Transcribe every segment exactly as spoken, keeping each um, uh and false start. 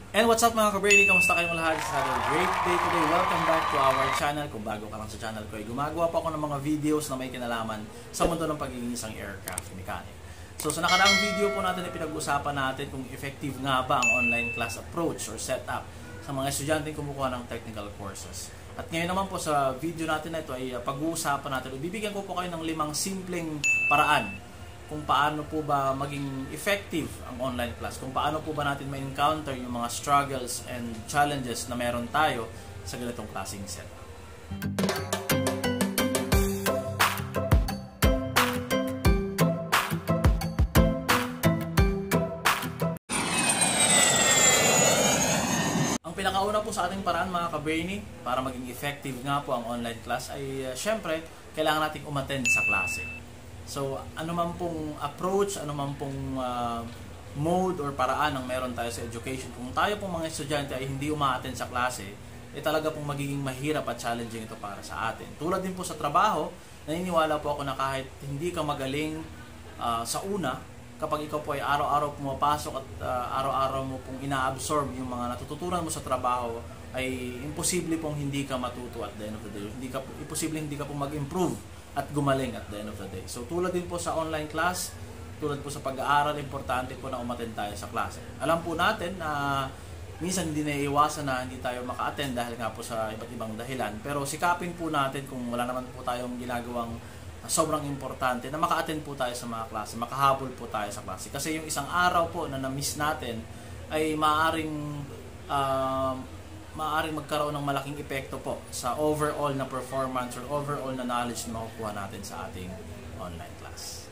And what's up mga ka-Brady? Kamusta kayong lahat? It's another great day today. Welcome back to our channel. Kung bago ka lang sa channel ko, ay gumagawa pa ako ng mga videos na may kinalaman sa mundo ng pagiging isang aircraft mechanic. So sa nakaraang video po natin ay pinag-usapan natin kung effective nga ba ang online class approach or setup sa mga estudyanteng kumukuha ng technical courses. At ngayon naman po sa video natin na ito ay pag-uusapan natin, bibigyan ko po kayo ng limang simpleng paraan kung paano po ba maging effective ang online class, kung paano po ba natin ma-encounter yung mga struggles and challenges na meron tayo sa ganitong klaseng setup. Ang pinakauna po sa ating paraan mga ka-Brainy para maging effective nga po ang online class ay uh, syempre kailangan nating umattend sa klase. So, ano man pong approach, ano man pong uh, mode or paraan ang meron tayo sa education, kung tayo pong mga estudyante ay hindi uma-attend sa klase, eh talaga pong magiging mahirap at challenging ito para sa atin. Tulad din po sa trabaho, naniniwala po ako na kahit hindi ka magaling uh, sa una, kapag ikaw po ay araw-araw pumapasok at uh, araw-araw mo pong ina-absorb yung mga natututunan mo sa trabaho, ay imposible pong hindi ka matuto at the end of the day. Hindi ka, imposible hindi ka pong mag-improve at gumaling at the end of the day. So tulad din po sa online class, tulad po sa pag-aaral, importante po na umattend tayo sa klase. Alam po natin na minsan hindi naiiwasan na hindi tayo maka-attend dahil nga po sa iba't ibang dahilan. Pero sikapin po natin kung wala naman po tayong ginagawang sobrang importante na maka-attend po tayo sa mga klase, makahabol po tayo sa klase. Kasi yung isang araw po na na-miss natin ay maaaring uh, maaaring magkaroon ng malaking epekto po sa overall na performance or overall na knowledge na makukuha natin sa ating online class.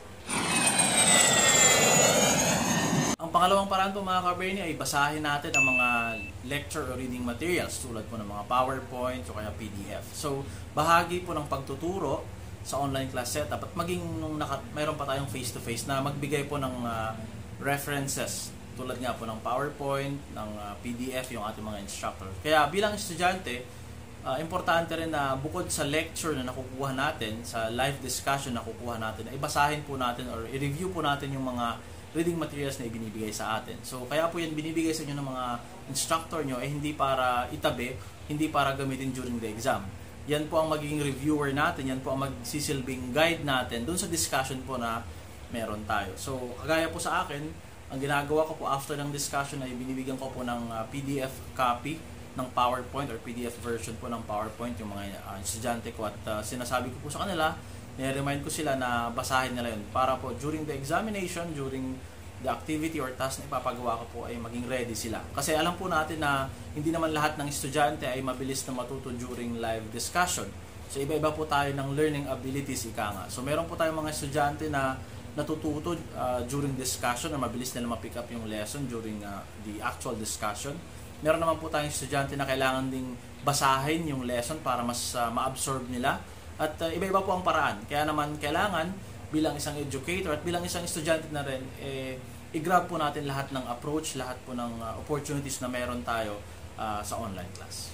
Ang pangalawang paraan po mga ka-Brainy ay basahin natin ang mga lecture or reading materials tulad po ng mga PowerPoint o kaya P D F. So, bahagi po ng pagtuturo sa online class setup at maging nung naka, mayroon pa tayong face-to-face na magbigay po ng uh, references tulad nga po ng PowerPoint, ng uh, P D F yung ating mga instructor. Kaya bilang estudyante, uh, importante rin na bukod sa lecture na nakukuha natin, sa live discussion na nakukuha natin, ay basahin po natin or i-review po natin yung mga reading materials na ibinibigay sa atin. So kaya po yan binibigay sa inyo ng mga instructor nyo ay hindi para itabi, hindi para gamitin during the exam. Yan po ang magiging reviewer natin, yan po ang magsisilbing guide natin dun sa discussion po na meron tayo. So kagaya po sa akin, ang ginagawa ko po after ng discussion ay binibigyan ko po ng uh, P D F copy ng PowerPoint or P D F version po ng PowerPoint yung mga uh, estudyante ko at uh, sinasabi ko po sa kanila, nire-remind ko sila na basahin nila yun para po during the examination, during the activity or task na ipapagawa ko po ay maging ready sila. Kasi alam po natin na hindi naman lahat ng estudyante ay mabilis na matuto during live discussion. So iba-iba po tayo ng learning abilities ika nga. So meron po tayong mga estudyante na natututo uh, during discussion na mabilis nila ma-pick up yung lesson during uh, the actual discussion. Meron naman po tayong estudyante na kailangan ding basahin yung lesson para mas uh, ma-absorb nila. At uh, iba-iba po ang paraan. Kaya naman kailangan bilang isang educator at bilang isang estudyante na rin, eh, i-grab po natin lahat ng approach, lahat po ng uh, opportunities na meron tayo uh, sa online class.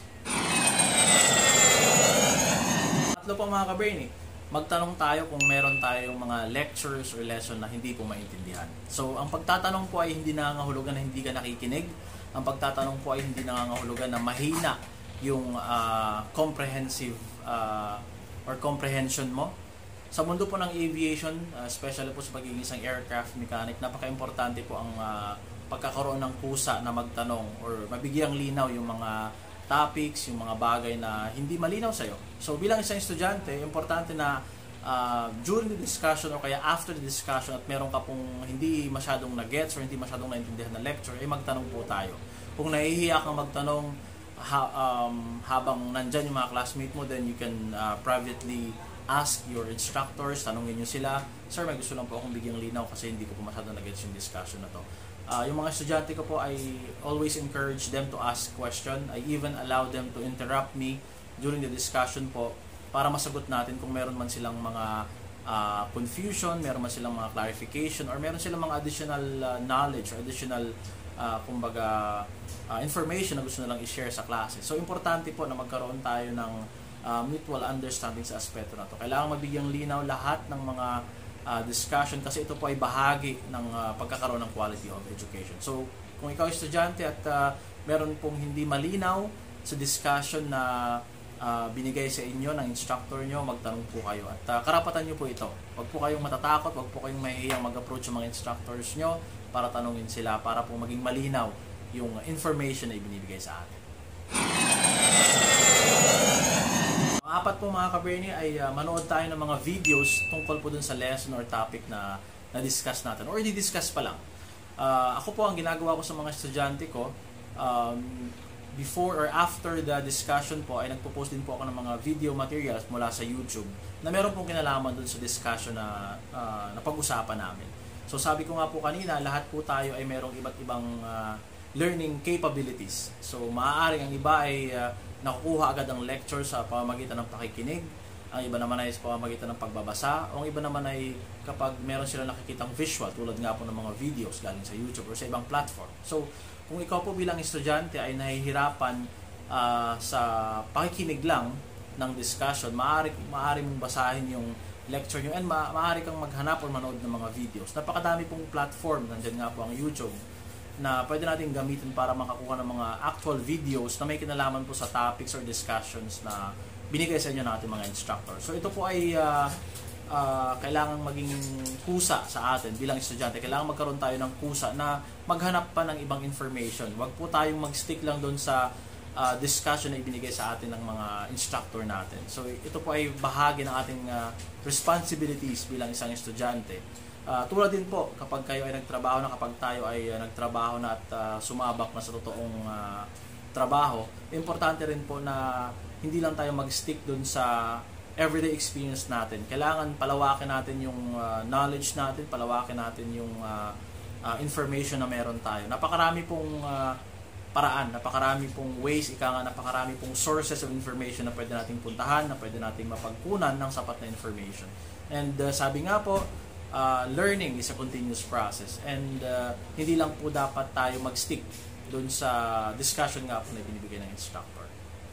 Tatlo po mga ka-Brainy, magtanong tayo kung meron tayong mga lectures or lesson na hindi po maintindihan. So, ang pagtatanong po ay hindi nangangahulugan na hindi ka nakikinig. Ang pagtatanong po ay hindi nangangahulugan na mahina yung uh, comprehensive uh, or comprehension mo. Sa mundo po ng aviation, uh, especially po sa pagiging isang aircraft mechanic, napaka-importante po ang uh, pagkakaroon ng kusa na magtanong or mabigyang linaw yung mga topics, yung mga bagay na hindi malinaw sa'yo. So bilang isang estudyante, importante na uh, during the discussion o kaya after the discussion at meron ka pong hindi masyadong na-gets or hindi masyadong naintindihan na lecture, ay magtanong po tayo. Kung nahihiya kang magtanong ha, um, habang nandyan yung mga classmate mo, then you can uh, privately ask your instructors, tanungin nyo sila, sir, may gusto lang po akong bigyang linaw kasi hindi ko po masyadong na-gets yung discussion na to. Uh, yung mga estudyante ko po, I always encourage them to ask question. I even allow them to interrupt me during the discussion po para masagot natin kung meron man silang mga uh, confusion, meron man silang mga clarification, or meron silang mga additional uh, knowledge or additional uh, kumbaga uh, information na gusto nilang i-share sa klase. So importante po na magkaroon tayo ng uh, mutual understanding sa aspeto na to. Kailangan mabigyang linaw lahat ng mga Uh, discussion kasi ito po ay bahagi ng uh, pagkakaroon ng quality of education. So, kung ikaw ay estudyante at uh, meron pong hindi malinaw sa discussion na uh, binigay sa inyo ng instructor nyo, magtanong po kayo. At uh, karapatan nyo po ito. Huwag po kayong matatakot, huwag po kayong mahihiyang mag-approach sa mga instructors nyo para tanungin sila, para po maging malinaw yung information na ibinibigay sa atin. Ang apat po mga ka-Bernie ay uh, manood tayo ng mga videos tungkol po dun sa lesson or topic na na-discuss natin or di-discuss pa lang. Uh, ako po ang ginagawa ko sa mga estudyante ko, um, before or after the discussion po ay nagpo-post din po ako ng mga video materials mula sa YouTube na meron pong kinalaman dun sa discussion na uh, napag-usapan namin. So sabi ko nga po kanina, lahat po tayo ay merong iba't ibang uh, learning capabilities. So maaaring ang iba ay uh, nakukuha agad ang lecture sa pamamagitan ng pakikinig, ang iba naman ay sa pamamagitan ng pagbabasa, o ang iba naman ay kapag meron sila nakikitang visual tulad nga po ng mga videos galing sa YouTube or sa ibang platform. So kung ikaw po bilang estudyante ay nahihirapan uh, sa pakikinig lang ng discussion, maaari, maaari mong basahin yung lecture nyo and ma maaari kang maghanap o manood ng mga videos. Napakadami pong platform, nandyan nga po ang YouTube, na pwede natin gamitin para makakuha ng mga actual videos na may kinalaman po sa topics or discussions na binigay sa inyo ng ating mga instructor. So ito po ay uh, uh, kailangan maging kusa sa atin bilang estudyante. Kailangan magkaroon tayo ng kusa na maghanap pa ng ibang information. Huwag po tayong mag-stick lang doon sa uh, discussion na ibinigay sa atin ng mga instructor natin. So ito po ay bahagi ng ating uh, responsibilities bilang isang estudyante. Uh, tulad din po kapag kayo ay nagtrabaho na, kapag tayo ay uh, nagtrabaho na at uh, sumabak na sa totoong uh, trabaho, importante rin po na hindi lang tayo mag-stick dun sa everyday experience natin. Kailangan palawakin natin yung uh, knowledge natin, palawakin natin yung uh, uh, information na meron tayo. Napakarami pong uh, paraan, napakarami pong ways, ika nga napakarami pong sources of information na pwede nating puntahan, na pwede nating mapagkunan ng sapat na information. And uh, sabi nga po, uh, learning is a continuous process. And uh, hindi lang po dapat tayo mag-stick dun sa discussion nga po na binibigay ng instructor.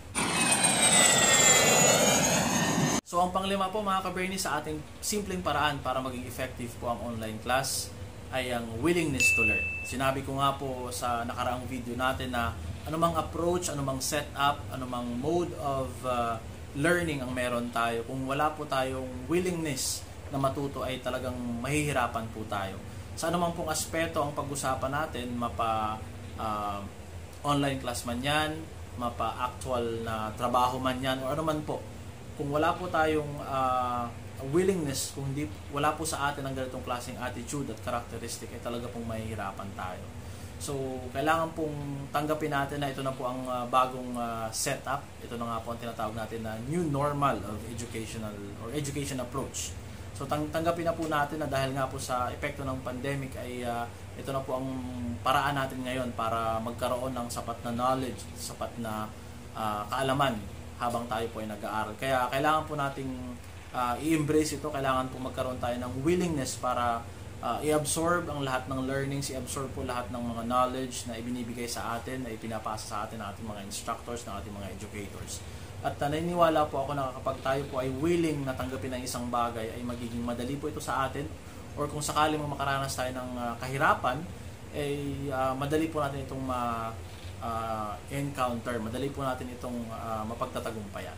So ang panglima po mga ka-Bernie sa ating simpleng paraan para maging effective po ang online class ay ang willingness to learn. Sinabi ko nga po sa nakaraang video natin na anumang approach, anumang setup, anumang mode of uh, learning ang meron tayo, kung wala po tayong willingness na matuto ay talagang mahihirapan po tayo. Sa anumang pong aspeto ang pag-usapan natin, mapa uh, online class man yan, mapa actual na trabaho man yan, o ano man po. Kung wala po tayong uh, willingness, kung hindi, wala po sa atin ang ganitong klaseng attitude at characteristic, ay talaga pong mahihirapan tayo. So, kailangan pong tanggapin natin na ito na po ang uh, bagong uh, setup. Ito na nga po ang tinatawag natin na new normal of educational or education approach. So, tang tanggapin na po natin na dahil nga po sa epekto ng pandemic ay uh, ito na po ang paraan natin ngayon para magkaroon ng sapat na knowledge, sapat na uh, kaalaman habang tayo po ay nag-aaral. Kaya kailangan po nating uh, i-embrace ito, kailangan po magkaroon tayo ng willingness para uh, i-absorb ang lahat ng learnings, i-absorb po lahat ng mga knowledge na ibinibigay sa atin, na ipinapasa sa atin ng ating mga instructors, ng ating mga educators. At uh, naniniwala po ako na kapag tayo po ay willing na tanggapin ang isang bagay, ay magiging madali po ito sa atin, or kung sakali mo makaranas tayo ng uh, kahirapan, ay uh, madali po natin itong ma Uh, encounter, madali po natin itong uh, mapagtatagumpayan.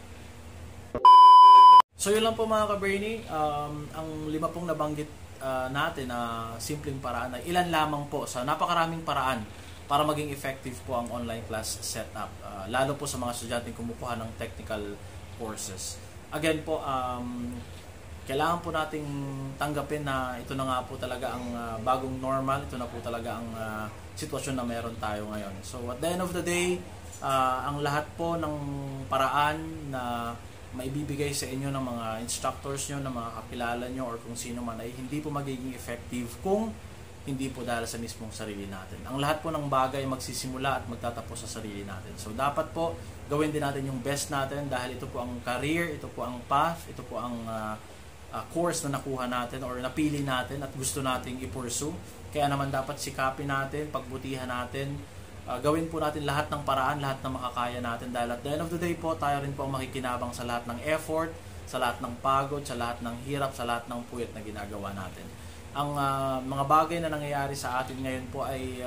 So yun lang po mga ka-Bernie, um, ang lima pong nabanggit uh, natin na uh, simpleng paraan ay ilan lamang po sa napakaraming paraan para maging effective po ang online class setup, uh, lalo po sa mga estudyanteng kumukuha ng technical courses. Again po, um, kailangan po nating tanggapin na ito na nga po talaga ang uh, bagong normal, ito na po talaga ang uh, sitwasyon na meron tayo ngayon. So at the end of the day, uh, ang lahat po ng paraan na maibibigay sa inyo ng mga instructors nyo, ng mga kakilala nyo, or kung sino man, ay hindi po magiging effective kung hindi po dahil sa mismong sarili natin. Ang lahat po ng bagay magsisimula at magtatapos sa sarili natin. So dapat po gawin din natin yung best natin dahil ito po ang career, ito po ang path, ito po ang uh, Uh, course na nakuha natin or napili natin at gusto nating i-pursue. Kaya naman dapat sikapin natin, pagbutihan natin, uh, gawin po natin lahat ng paraan, lahat ng makakaya natin dahil at the end of the day po, tayo rin po ang makikinabang sa lahat ng effort, sa lahat ng pagod, sa lahat ng hirap, sa lahat ng puyat na ginagawa natin. Ang uh, mga bagay na nangyayari sa atin ngayon po ay uh,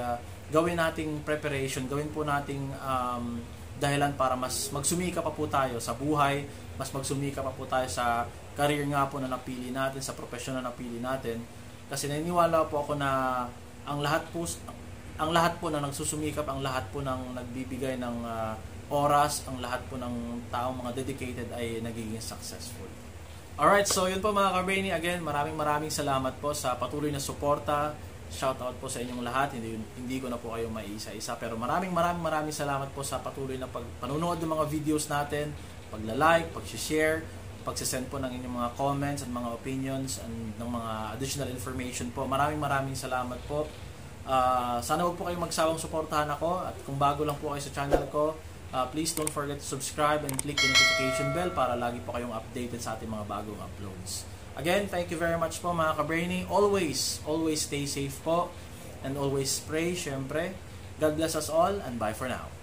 gawin nating preparation, gawin po nating um, dahilan para mas magsumika pa po tayo sa buhay, mas magsumika pa po tayo sa career nga po na napili natin, sa profession na napili natin. Kasi naniniwala po ako na ang lahat po ang lahat po na nagsusumikap, ang lahat po ng nagbibigay ng uh, oras, ang lahat po ng taong mga dedicated ay nagiging successful. Alright, so yun po mga ka-Brainy. Again, maraming maraming salamat po sa patuloy na suporta. Shoutout po sa inyong lahat. Hindi, hindi ko na po kayo maiisa-isa. Pero maraming maraming maraming salamat po sa patuloy na pagpanunood ng mga videos natin, pagla-like, pag-share, pagsisend po ng inyong mga comments and mga opinions and ng mga additional information po. Maraming maraming salamat po. Uh, sana huwag po kayong magsawang suportahan ako, at kung bago lang po kayo sa channel ko, uh, please don't forget to subscribe and click the notification bell para lagi po kayong updated sa ating mga bagong uploads. Again, thank you very much po mga ka-Brainy. Always, always stay safe po and always pray, syempre. God bless us all and bye for now.